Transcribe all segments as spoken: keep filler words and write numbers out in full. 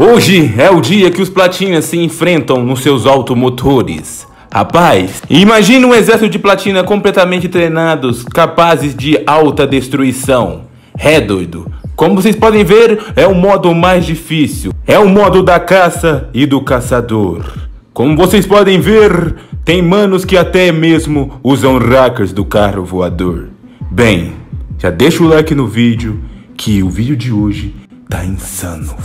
Hoje é o dia que os platinas se enfrentam nos seus automotores. Rapaz, imagina um exército de platina completamente treinados, capazes de alta destruição. É doido. Como vocês podem ver, é o modo mais difícil. É o modo da caça e do caçador. Como vocês podem ver, tem manos que até mesmo usam hackers do carro voador. Bem, já deixa o like no vídeo, que o vídeo de hoje tá insano.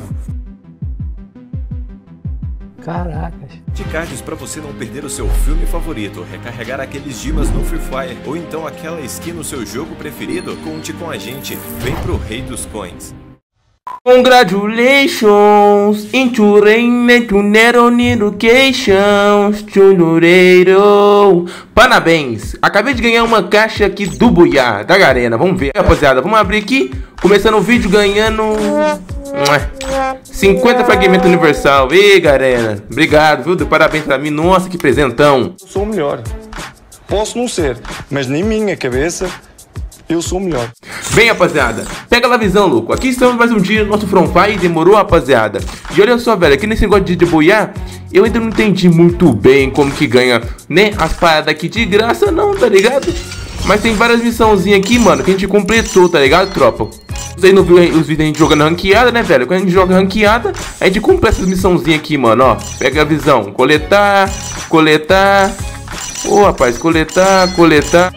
Caracas. Cards para você não perder o seu filme favorito, recarregar aqueles dimas no Free Fire ou então aquela skin no seu jogo preferido, conte com a gente, vem pro Rei dos Coins. Congratulations, into rain, to never educations, chunureiro. Parabéns, acabei de ganhar uma caixa aqui do Buiá, da Garena. Vamos ver, rapaziada, vamos abrir aqui, começando o vídeo ganhando cinquenta fragmentos universal. Ei, Garena, obrigado, viu? Parabéns pra mim, nossa, que presentão. Eu sou o melhor, posso não ser, mas na minha cabeça eu sou o melhor. Bem, rapaziada, pega lá a visão, louco. Aqui estamos mais um dia no nosso Front Fire. Demorou, rapaziada. E olha só, velho, aqui nesse negócio de deboiar, eu ainda não entendi muito bem como que ganha, né, as paradas aqui de graça não, tá ligado? Mas tem várias missãozinhas aqui, mano, que a gente completou, tá ligado, tropa? Vocês não viram os vídeos da gente jogando ranqueada, né, velho? Quando a gente joga ranqueada, a gente completa essas missãozinhas aqui, mano, ó. Pega a visão, coletar, coletar. Ô, oh, rapaz, coletar, coletar.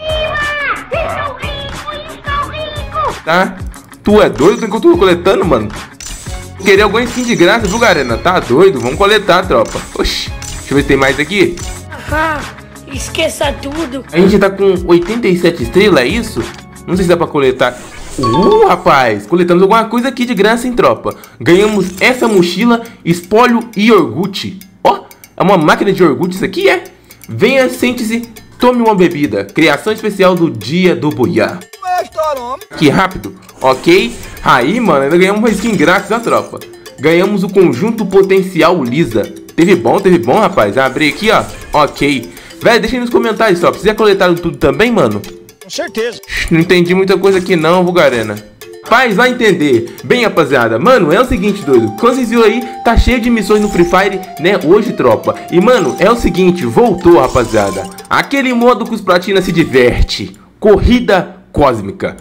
Tá? Tu é doido enquanto eu tô coletando, mano? Querer alguma skin de graça, viu, Garena? Tá doido? Vamos coletar, tropa. Oxi, deixa eu ver se tem mais aqui. Ah, esqueça tudo. A gente tá com oitenta e sete estrelas, é isso? Não sei se dá pra coletar. Uh, rapaz, coletamos alguma coisa aqui de graça, hein, tropa? Ganhamos essa mochila, espólio e iogurte. Ó, é uma máquina de iogurte isso aqui, é? Venha, sente-se, tome uma bebida. Criação especial do dia do Buiá. Que rápido, ok? Aí, mano, ainda ganhamos uma skin grátis da tropa. Ganhamos o conjunto potencial lisa. Teve bom, teve bom, rapaz. Abri aqui, ó. Ok. Velho, deixa aí nos comentários, tropa. Vocês já coletaram tudo também, mano? Com certeza. Não entendi muita coisa aqui não, viu, Garena? Rapaz, vai entender. Bem, rapaziada, mano, é o seguinte, doido. Como vocês viram aí, tá cheio de missões no Free Fire, né, hoje, tropa. E, mano, é o seguinte, voltou, rapaziada. Aquele modo que os platinas se diverte. Corrida cósmica.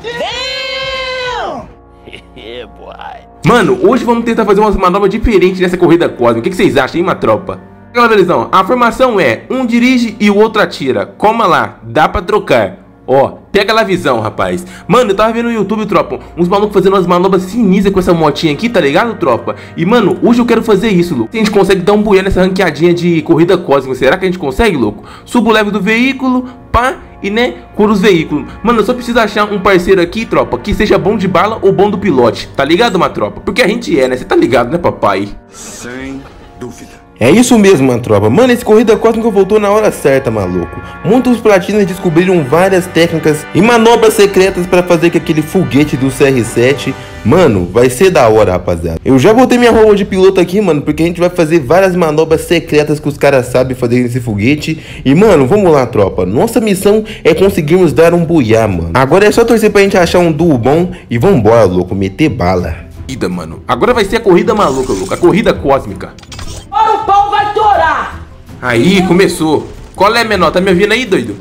Mano, hoje vamos tentar fazer umas manobras diferentes nessa corrida cósmica. O que, que vocês acham, hein, uma tropa? Galera, visão, a formação é um dirige e o outro atira. Calma lá, dá pra trocar. Ó, pega lá a visão, rapaz. Mano, eu tava vendo no YouTube, tropa, uns malucos fazendo umas manobras sinistras com essa motinha aqui, tá ligado, tropa? E, mano, hoje eu quero fazer isso, louco. Se a gente consegue dar um buiá nessa ranqueadinha de corrida cósmica, será que a gente consegue, louco? Subo o level do veículo, pá, e, né, cura os veículos. Mano, eu só preciso achar um parceiro aqui, tropa, que seja bom de bala ou bom do pilote. Tá ligado, uma tropa? Porque a gente é, né? Você tá ligado, né, papai? Sem dúvida. É isso mesmo, mano, tropa. Mano, esse corrida cósmica voltou na hora certa, maluco. Muitos platinas descobriram várias técnicas e manobras secretas pra fazer com aquele foguete do C R sete. Mano, vai ser da hora, rapaziada. Eu já botei minha roupa de piloto aqui, mano, porque a gente vai fazer várias manobras secretas que os caras sabem fazer nesse foguete. E, mano, vamos lá, tropa. Nossa missão é conseguirmos dar um buiá, mano. Agora é só torcer pra gente achar um duo bom e vambora, louco, meter bala. Corrida, mano. Agora vai ser a corrida maluca, louco. A corrida cósmica. O pau vai torar. Aí, começou. Qual é, menor? Tá me ouvindo aí, doido?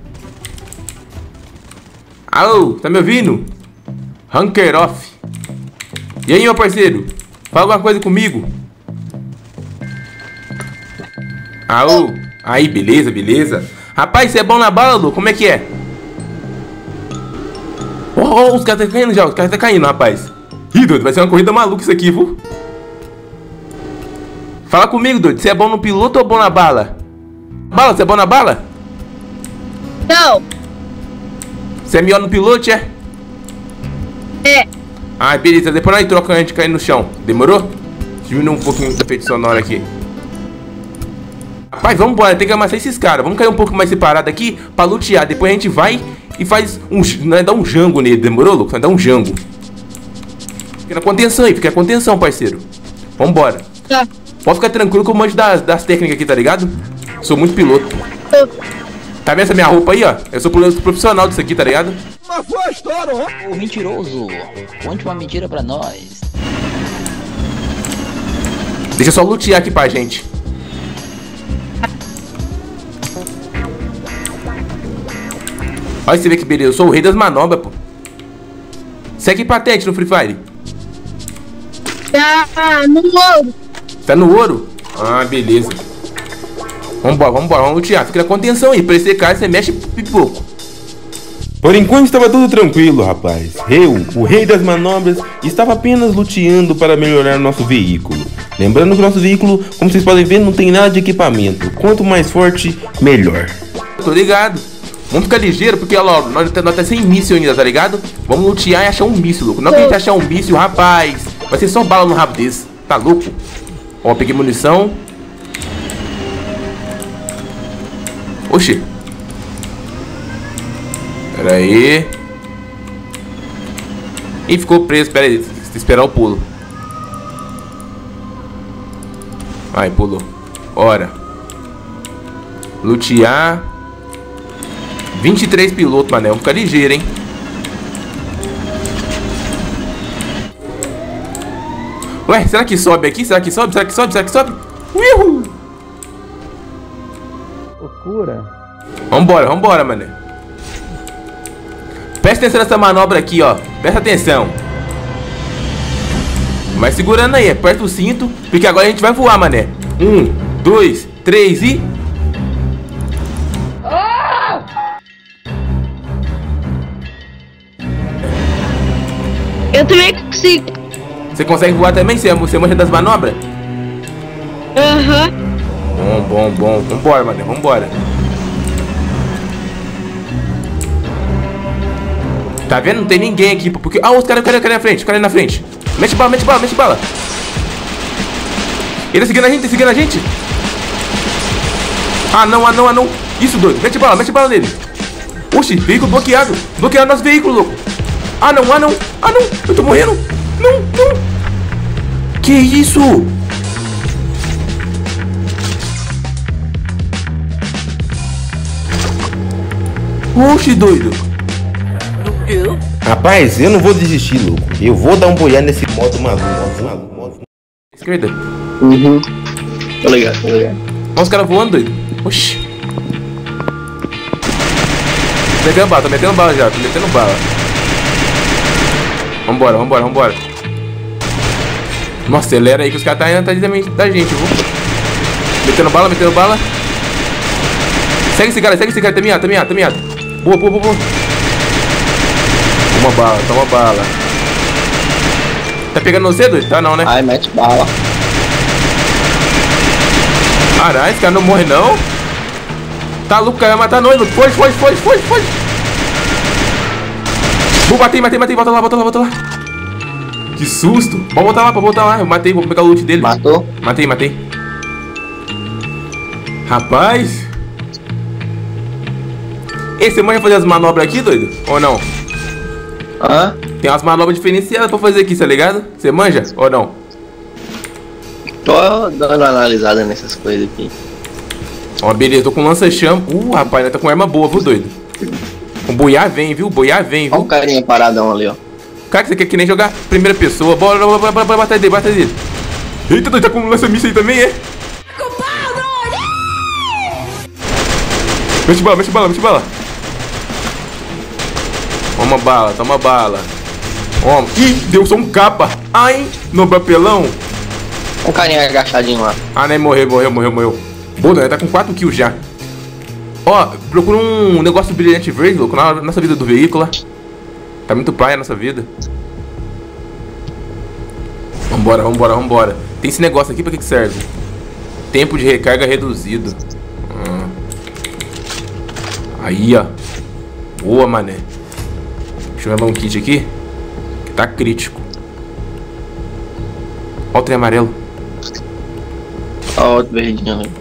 Alô, tá me ouvindo? Hunker off. E aí, meu parceiro? Fala alguma coisa comigo. Alô? Aí, beleza, beleza. Rapaz, você é bom na bala, louco? Como é que é? Oh, oh, os caras tá caindo já. Os caras tá caindo, rapaz. Ih, doido, vai ser uma corrida maluca isso aqui, viu? Fala comigo, doido. Você é bom no piloto ou bom na bala? Bala, você é bom na bala? Não. Você é melhor no piloto, é? É. Ah, beleza. Depois nós trocamos antes de cair no chão. Demorou? Diminuir um pouquinho do efeito sonoro aqui. Rapaz, vamos embora. Tem que amassar esses caras. Vamos cair um pouco mais separado aqui pra lutear. Depois a gente vai e faz um... Nós dá um jango nele. Demorou, louco? Nós dá um jango. Fica na contenção aí. Fica na contenção, parceiro. Vambora. Tá. Pode ficar tranquilo que eu manjo das, das técnicas aqui, tá ligado? Sou muito piloto. Tá vendo essa minha roupa aí, ó? Eu sou piloto profissional disso aqui, tá ligado? Mas foi a história, ó. Ô mentiroso, conte uma mentira pra nós. Deixa eu só lutear aqui pra gente. Olha, você vê que beleza. Eu sou o rei das manobras, pô. Segue patente no Free Fire. Tá no ouro. Tá no ouro? Ah, beleza. Vambora, vambora, vamos lutear. Fica na contenção aí. Pra esse cara, você mexe pipoco. Por enquanto estava tudo tranquilo, rapaz. Eu, o rei das manobras, estava apenas luteando para melhorar nosso veículo. Lembrando que o nosso veículo, como vocês podem ver, não tem nada de equipamento. Quanto mais forte, melhor. Tô ligado. Vamos ficar ligeiro, porque ó, nós estamos até sem míssil ainda, tá ligado? Vamos lutear e achar um míssil, louco. Não que a gente achar um míssil, rapaz, vai ser só bala no rabo desse. Tá louco? Ó, peguei munição. Oxi. Pera aí. Ih, ficou preso, pera aí. Esperar o pulo. Vai, pulou. Ora. Lutear. vinte e três pilotos, mané. Vamos ficar ligeiro, hein? Ué, será que sobe aqui? Será que sobe? Será que sobe? Será que sobe? Uhul! Loucura. Vambora, vambora, mané. Presta atenção nessa manobra aqui, ó. Presta atenção. Vai segurando aí, aperta o cinto, porque agora a gente vai voar, mané. Um, dois, três e... Eu também consigo. Você consegue voar também? Você, você manja das manobras? Aham. Bom, bom, bom. Vambora, mané, vambora. Tá vendo? Não tem ninguém aqui, porque... Ah, os caras, os caras, os caras na frente, os caras na frente. Mete bala, mete bala, mete bala. Ele tá seguindo a gente, tá seguindo a gente. Ah, não, ah, não, ah, não. Isso, doido. Mete bala, mete bala nele. Oxi, veículo bloqueado. Bloquearam nosso veículo, louco. Ah, não, ah, não. Ah, não. Eu tô morrendo. Não, não. Que isso? Oxi, doido. Rapaz, eu não vou desistir, louco. Eu vou dar um boiar nesse modo maluco. Esquerda. Uhum. Tô ligado, tô ligado. Olha os caras voando, doido. Oxi. Tô metendo bala, tô metendo bala já, tô metendo bala. Vambora, vambora, vambora. Nossa, acelera aí que os caras tá indo atrás da gente, viu? Metendo bala, metendo bala. Segue esse cara, segue esse cara, tá miado, tá miado, tá miado. Boa, boa, boa, boa. Toma bala, toma bala. Tá pegando você, doido? Tá não, né? Ai, mete bala. Caralho, esse cara não morre não. Tá louco, o cara vai matar nós, louco. Foge, foge, foge, foge, foge. Vou bater, matei, matei, volta lá, volta lá, volta lá. Que susto. Pode voltar lá, pode voltar lá. Eu matei, vou pegar o loot dele. Matou? Matei, matei. Rapaz. Ei, você manja fazer as manobras aqui, doido? Ou não? Hã? Tem umas manobras diferenciadas pra fazer aqui, tá ligado? Você manja ou não? Tô dando uma analisada nessas coisas aqui. Ó, beleza, tô com lança-chama. Uh, rapaz, nós tá com arma boa, viu, doido? O boiar vem, viu? O boiar vem, viu? Olha o carinha paradão ali, ó. Cara, que você quer que nem jogar primeira pessoa. Bora, bora, bora, bora, bora, bata dele, bata dele. Eita, doido, tá com lança-míssil aí também, é? Mete bala, mete bala, mete bala. Toma bala, toma bala. Toma. Ih, deu só um capa. Ai, no papelão. Um carinha agachadinho lá. Ah, né, morreu, morreu, morreu, morreu. Boa, né, tá com quatro kills já. Ó, procura um negócio brilhante verde, louco, na nossa vida do veículo. Tá muito praia a nossa vida. Vambora, vambora, vambora. Tem esse negócio aqui, pra que que serve? Tempo de recarga reduzido. Hum. Aí, ó. Boa, mané. Deixa eu levar um kit aqui. Que tá crítico. Ó o trem amarelo. Ó, outro verdinho ali.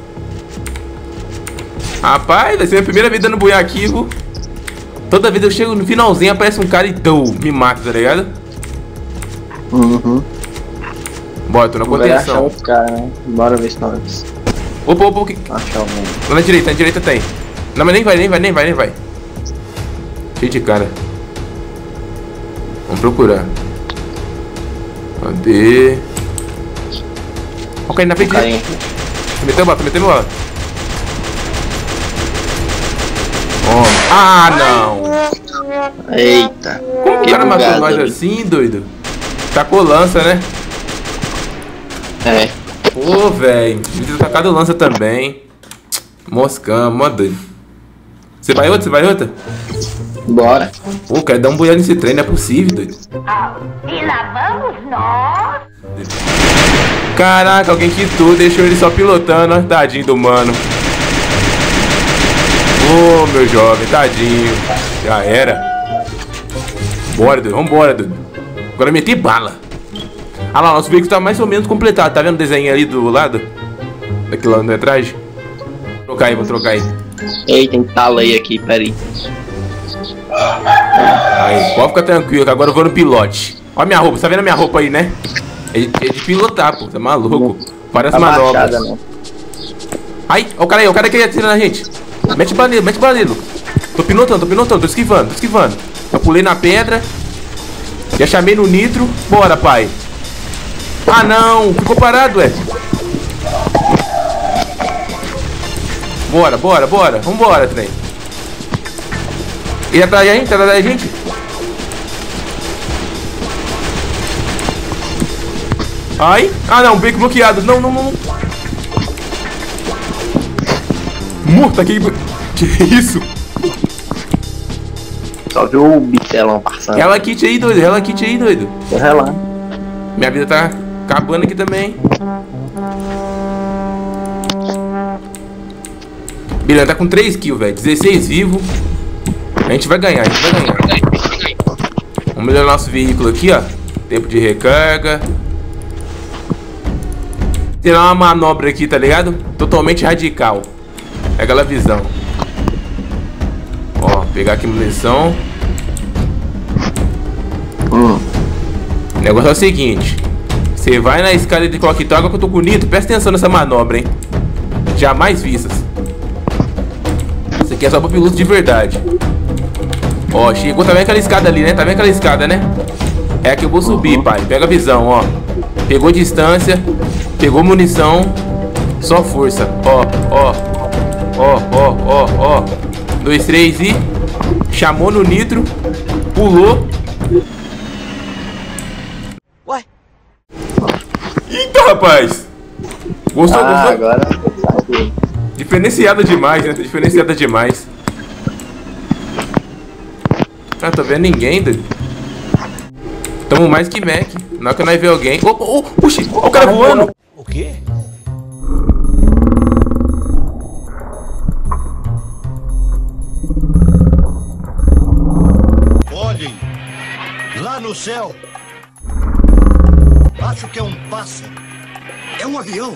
Rapaz, vai ser minha primeira vez dando boiar aqui, viu? Toda vez eu chego no finalzinho, aparece um cara e dou, me mata, tá ligado? Uhum. Bora, tô na Vai achar contenção. outro cara, né? Bora ver se nós Opa, opa, opa. achar algum. Lá na direita, na direita tem. Não, mas nem vai, nem vai, nem vai, nem vai. Cheio de cara. Vamos procurar. Cadê? Olha Ó, caindo na frente dele. Tu meteu bola, tu meteu bola. Oh. Ah, não. Eita. Como que o cara matou nós ali. assim, doido? Tacou lança, né? É. Pô, velho. Devia ter tacado lança também. Moscão, mó doido. Você vai outra? Você vai outra? Bora. Pô, quero dar um boiado nesse trem, não é possível, doido. E lá vamos nós. Caraca, alguém quitou, deixou ele só pilotando, ó. Tadinho do mano. Ô, meu jovem, tadinho. Já era. Bora, doido, vambora, doido. Agora meter bala. Ah lá, nosso veículo tá mais ou menos completado. Tá vendo o desenho ali do lado? Daquilo lá na metragem? Vou trocar aí, vou trocar aí. Ei, tem tala aí aqui, peraí. Aí, pode ficar tranquilo, que agora eu vou no pilote. Olha minha roupa, você tá vendo a minha roupa aí, né? É de, é de pilotar, pô, tá maluco? Várias Tá manobras. baixada, né? Aí, ó o cara aí, ó o cara que atira na gente. Mete baleiro, mete baleiro. Tô pilotando, tô pilotando, tô esquivando, tô esquivando. Eu pulei na pedra. Já chamei no nitro. Bora, pai. Ah, não, ficou parado, ué. Bora, bora, bora. Vambora, trem. Ele atrás da gente, tá atrás da gente. Ai, ah não, beco bloqueado. Não, não, não. Morto aqui. Que isso? Só viu o bitelão passando. Rela kit aí, doido. Rela kit aí, doido. Vou relar. Minha vida tá acabando aqui também. Bilhão tá com três kills, velho. dezesseis vivos. A gente vai ganhar, a gente vai ganhar. Vamos melhorar nosso veículo aqui, ó. Tempo de recarga. Tirar uma manobra aqui, tá ligado? Totalmente radical. É aquela visão. Ó, pegar aqui munição. Hum. O negócio é o seguinte. Você vai na escada de clock tower, que eu tô bonito. Presta atenção nessa manobra, hein. Jamais vistas. Isso aqui é só pra piloto de verdade. Ó, chegou, tá vendo aquela escada ali, né? Tá vendo aquela escada, né? É a que eu vou subir, pai. Pega a visão, ó. Pegou distância. Pegou munição. Só força. Ó, ó. Ó, ó, ó, ó. Dois, três e... Chamou no nitro. Pulou. Ué? Eita, rapaz. Gostou, Ah, gostou? agora. Diferenciada demais, né? Diferenciada demais. Ah, tô vendo ninguém, doido. Tamo mais que Mac. Na hora que nós vê alguém. Opa, oh, puxa, ó o cara voando. O quê? Olhem, lá no céu. Acho que é um pássaro. É um avião.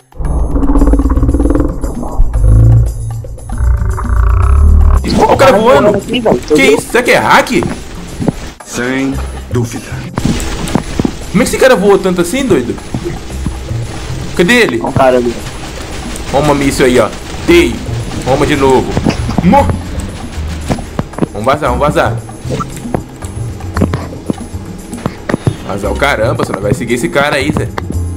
Ó o cara voando. Que isso? Será que é hack? Sem dúvida. Como é que esse cara voou tanto assim, doido? Cadê ele? Olha o cara ali. Toma míssil aí, ó. Dei. Toma de novo. Mo Vamos vazar, vamos vazar. Vazar o caramba, você não vai seguir esse cara aí, Zé.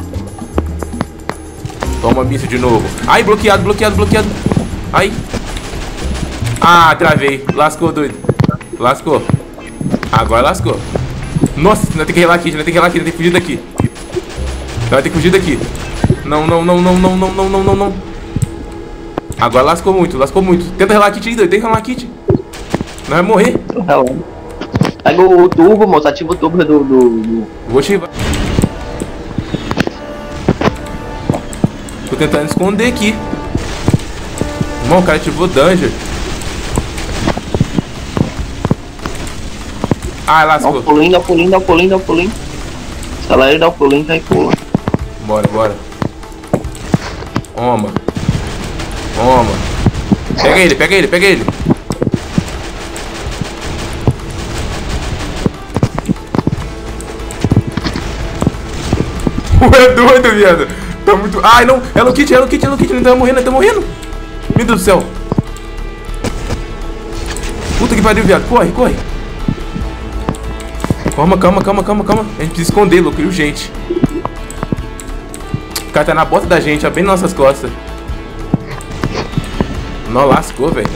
Toma míssil de novo. Ai, bloqueado, bloqueado, bloqueado. Ai. Ah, travei. Lascou, doido. Lascou. Agora lascou. Nossa, nós tem que relar aqui, nós tem que relar aqui, nós tem que fugir daqui. Nós vai ter que fugir daqui. Não, não, não, não, não, não, não, não, não, não. Agora lascou muito, lascou muito. Tenta relar kit aí, doido. Tenta relar kit. Nós vai morrer. Tô relando. Pega o turbo, moço. Ativa o turbo do... do, do... Vou ativar. Tô tentando esconder aqui. Irmão, o cara ativou Danger. Ah, Dá lascou. um pulinho, dá um pulinho, dá um pulinho, dá um pulinho. Acelera e dá um pulinho, tá e pula. Bora, bora. Toma. Toma. Pega ele, pega ele, pega ele. Ué, doido, viado. Tá muito... Ai, não. Hello Kitty, Hello Kitty, Hello Kitty. Ele tá morrendo, ele tá morrendo. Meu Deus do céu. Puta que pariu, viado. Corre, corre. Calma, calma, calma, calma, calma. A gente precisa esconder, louco. E urgente. cara tá na bota da gente, ó, bem nas nossas costas. Não, lascou, velho.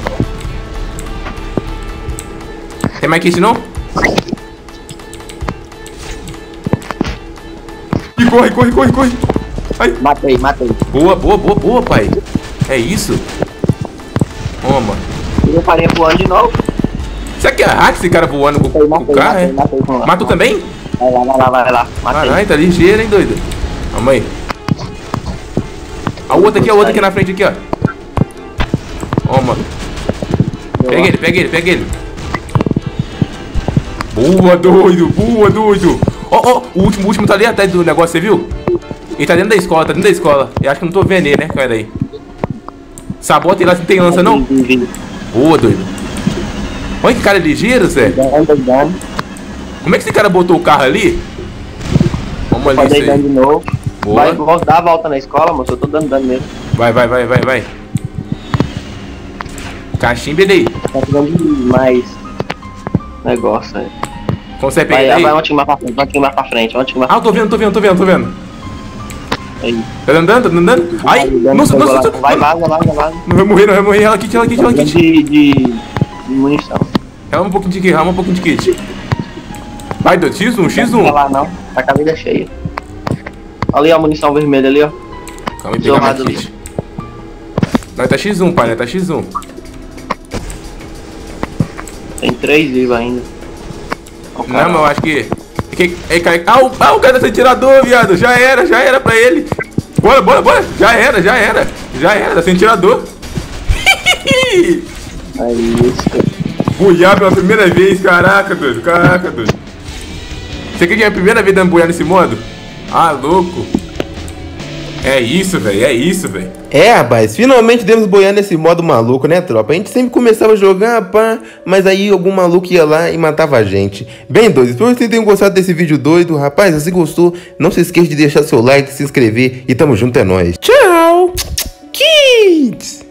Tem mais kit, não? E corre, corre, corre, corre. Ai. Matei, matei. Boa, boa, boa, boa, pai. É isso. Toma. Eu parei voando de novo. Será que é hack esse cara voando com, Matei, com o carro, matei, é? matei, matei, Matou também? Vai lá, vai lá, vai lá. Matei. Caralho, tá ligeiro, hein, doido? Calma aí. A outra aqui, a outra aqui na frente, aqui, ó. Toma. Pega ele, pega ele, pega ele. Boa, doido, boa, doido. Ó, ó, o último, o último tá ali atrás do negócio, você viu? Ele tá dentro da escola, tá dentro da escola. Eu acho que não tô vendo ele, né? Pera aí. Sabota ele lá, não tem lança, não? Boa, doido. Olha que cara ligeiro, Zé. Como é que esse cara botou o carro ali? Vamos ali, Pode isso ir dando de aí. novo. Boa. Vai, vou dar a volta na escola, moço. Eu tô dando dano mesmo. Vai, vai, vai, vai, vai. Cachimba ele aí. Tá precisando de mais negócio, né? Consegue pegar Vai, ele aí? vai um time mais pra frente, vai um time mais pra frente, vai um time mais Ah, eu tô vendo, tô vendo, tô vendo, tô vendo. aí. Tá andando, tá andando? Ai, nossa, nossa, nossa. Vai, vaza, vaza, vaza. Não vai morrer, não vai morrer. Ela kit, ela kit, ela kit. De, de, de munição. Rama um pouquinho de kit, rama um pouquinho de kit. Vai, doido, X um, X Não um. vai lá não, tá com a vida cheia. Ali ó, a munição vermelha ali, ó. Calma aí, pegar mais Zorrado kit. Nós tá X um, pai, nós tá X um. Tem três vivos ainda. Ó, Não, mas eu acho que... que é, cai... ah, o, ah, o cara tá sem tirador, viado. Já era, já era pra ele. Bora, bora, bora. Já era, já era. Já era, tá sem tirador. É isso. Boiar pela primeira vez, caraca, doido, caraca, doido. Você quer que é a primeira vez dando boiar nesse modo? Ah, louco. É isso, velho, é isso, velho. É, rapaz, finalmente demos boiar nesse modo maluco, né, tropa? A gente sempre começava a jogar, pá, mas aí algum maluco ia lá e matava a gente. Bem, doido, espero que vocês tenham gostado desse vídeo doido. Rapaz, se gostou, não se esqueça de deixar seu like, se inscrever e tamo junto, é nóis. Tchau! Kids!